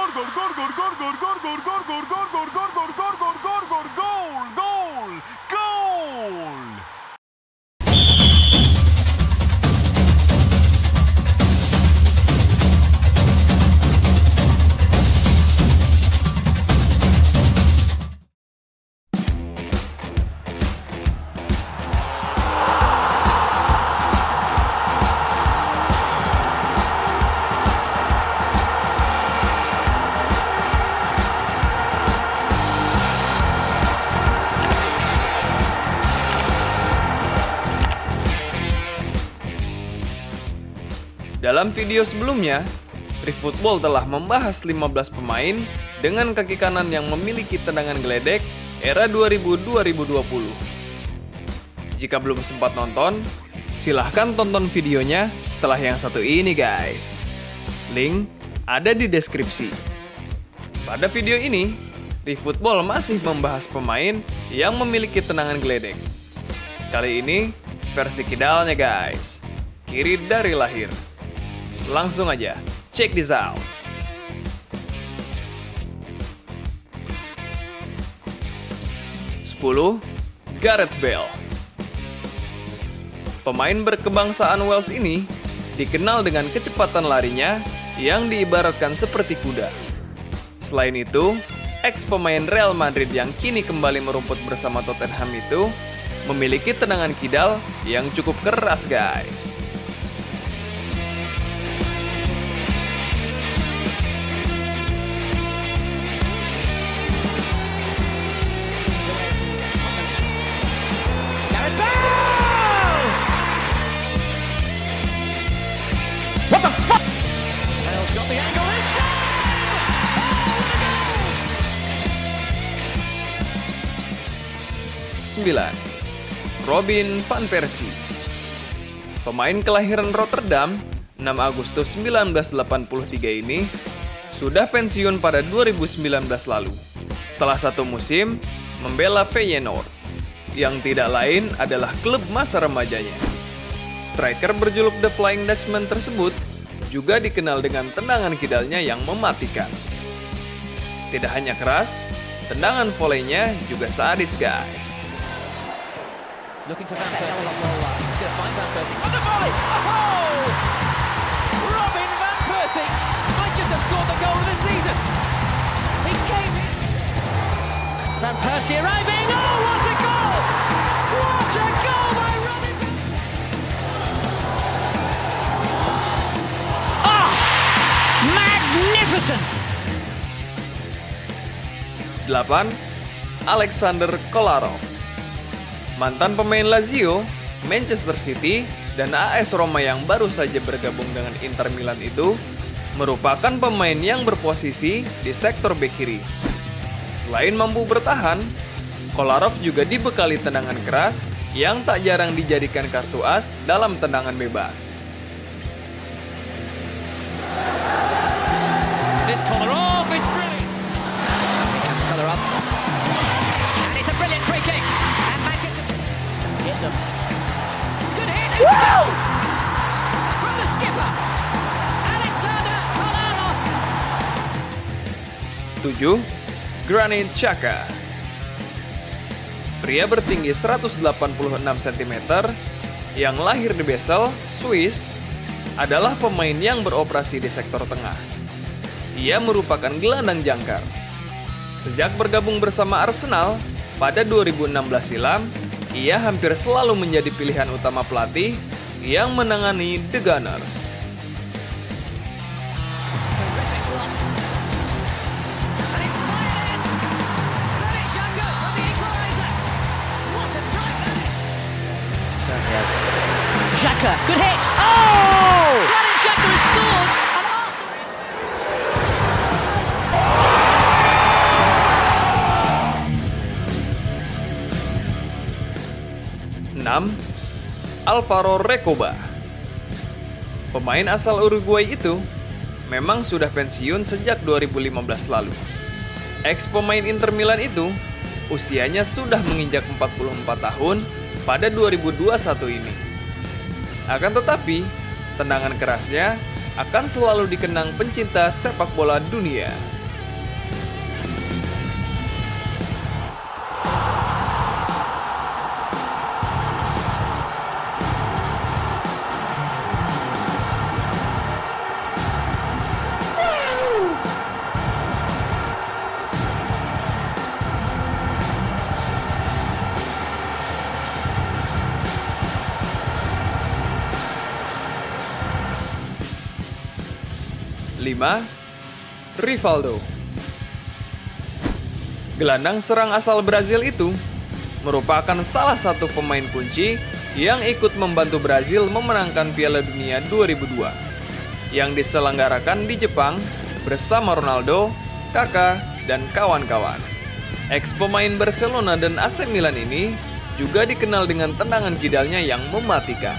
Dalam video sebelumnya, Refootball telah membahas 15 pemain dengan kaki kanan yang memiliki tendangan geledek era 2000-2020. Jika belum sempat nonton, silahkan tonton videonya setelah yang satu ini guys. Link ada di deskripsi. Pada video ini, Refootball masih membahas pemain yang memiliki tendangan geledek. Kali ini, versi kidalnya guys, kiri dari lahir. Langsung aja, check this out. Sepuluh, Gareth Bale. Pemain berkebangsaan Wales ini dikenal dengan kecepatan larinya yang diibaratkan seperti kuda. Selain itu, ex-pemain Real Madrid yang kini kembali merumput bersama Tottenham itu memiliki tendangan kidal yang cukup keras guys. Robin van Persie. Pemain kelahiran Rotterdam 6 Agustus 1983 ini sudah pensiun pada 2019 lalu setelah satu musim membela Feyenoord yang tidak lain adalah klub masa remajanya. Striker berjuluk The Flying Dutchman tersebut juga dikenal dengan tendangan kidalnya yang mematikan. Tidak hanya keras, tendangan voleynya juga sadis guys. Looking to Van Persie. He's going to find Van Persie. On the volley! Oh! Robin Van Persie might just have scored the goal of the season. He came in. Van Persie arriving. Oh, what a goal! What a goal by Robin! Oh! Magnificent! 8. Alexander Kolarov. Mantan pemain Lazio, Manchester City, dan AS Roma yang baru saja bergabung dengan Inter Milan itu merupakan pemain yang berposisi di sektor bek kiri. Selain mampu bertahan, Kolarov juga dibekali tendangan keras yang tak jarang dijadikan kartu as dalam tendangan bebas. This Kolarov is brilliant. Here comes Kolarov. And it's a brilliant free kick. And Manchester hit them. It's a good hit. It's a goal from the skipper, Alexander Kolarov. 7. Granit Xhaka. Pria bertinggi 186 cm yang lahir di Basel, Swiss, adalah pemain yang beroperasi di sektor tengah. Ia merupakan gelandang jangkar. Sejak bergabung bersama Arsenal pada 2016 silam, ia hampir selalu menjadi pilihan utama pelatih yang menangani The Gunners. Xhaka, good hit. Oh! Granit Xhaka has scored. And Arsenal... 6. Alvaro Recoba. Pemain asal Uruguay itu memang sudah pensiun sejak 2015 lalu. Ex-pemain Inter Milan itu usianya sudah menginjak 44 tahun pada 2021 ini. Akan tetapi, tendangan kerasnya akan selalu dikenang pencinta sepak bola dunia. 5. Rivaldo. Gelandang serang asal Brazil itu merupakan salah satu pemain kunci yang ikut membantu Brazil memenangkan Piala Dunia 2002 yang diselenggarakan di Jepang bersama Ronaldo, Kaká, dan kawan-kawan. Ex-pemain Barcelona dan AC Milan ini juga dikenal dengan tendangan kidalnya yang mematikan.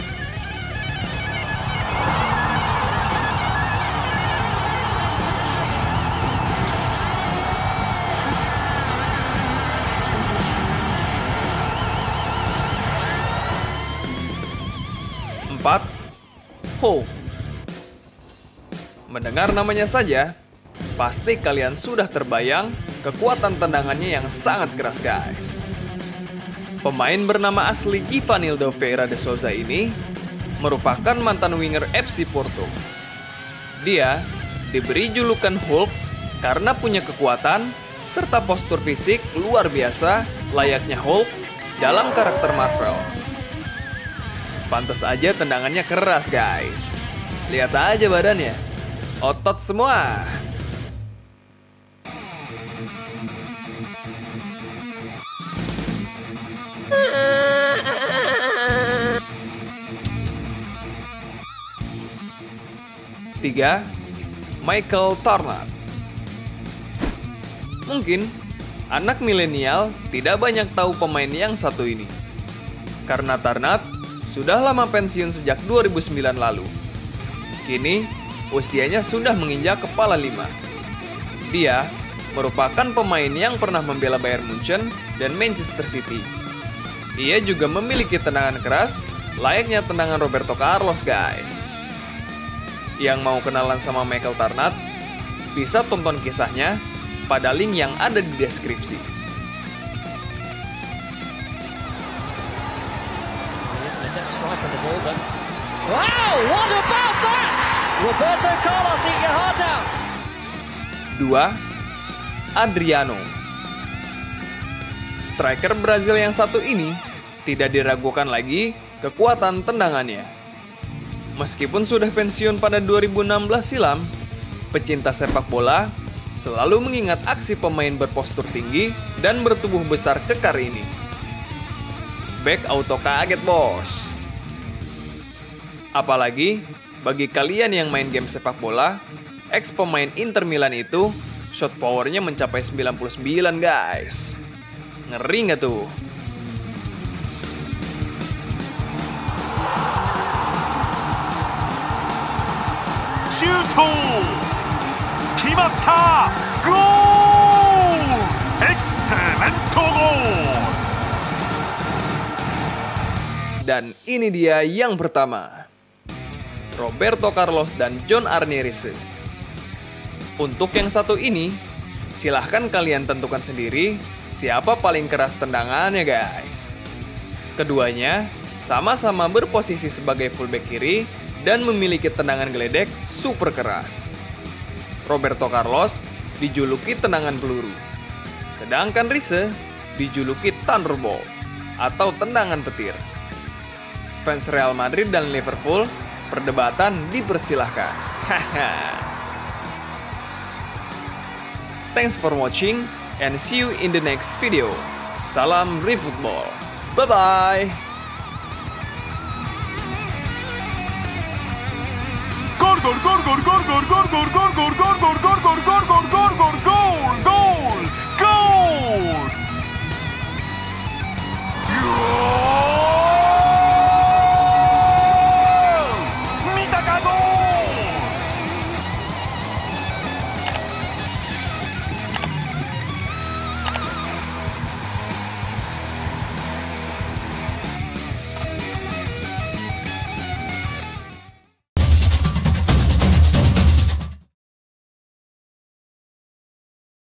Hulk. Mendengar namanya saja, pasti kalian sudah terbayang kekuatan tendangannya yang sangat keras, guys. Pemain bernama asli Givanildo Ferreira de Souza ini merupakan mantan winger FC Porto. Dia diberi julukan Hulk karena punya kekuatan serta postur fisik luar biasa layaknya Hulk dalam karakter Marvel. Pantas aja tendangannya keras, guys. Lihat aja badannya. Otot semua. Tiga, Michael Tarnat. Mungkin anak milenial tidak banyak tahu pemain yang satu ini. Karena Tarnat sudah lama pensiun sejak 2009 lalu. Kini, usianya sudah menginjak kepala 5. Dia merupakan pemain yang pernah membela Bayern Munchen dan Manchester City. Ia juga memiliki tendangan keras, layaknya tendangan Roberto Carlos, guys. Yang mau kenalan sama Michael Tarnat, bisa tonton kisahnya pada link yang ada di deskripsi. Wow, what about that? Roberto Carlos, eat your heart out. 2. Adriano. Striker Brazil yang satu ini tidak diragukan lagi kekuatan tendangannya. Meskipun sudah pensiun pada 2016 silam, pecinta sepak bola selalu mengingat aksi pemain berpostur tinggi dan bertubuh besar kekar ini. Bek auto kaget, bos. Apalagi bagi kalian yang main game sepak bola, ex pemain Inter Milan itu shot powernya mencapai 99, guys. Ngeri nggak tuh? Shooto! Kimatta! Goal! Excellent goal! Dan ini dia yang pertama, Roberto Carlos dan John Arne Riise. Untuk yang satu ini, silahkan kalian tentukan sendiri siapa paling keras tendangannya, guys. Keduanya sama-sama berposisi sebagai fullback kiri dan memiliki tendangan geledek super keras. Roberto Carlos dijuluki tendangan peluru, sedangkan Riise dijuluki thunderbolt atau tendangan petir. Fans Real Madrid dan Liverpool perdebatan dipersilahkan. Thanks for watching and see you in the next video. Salam ReFootball. Bye-bye.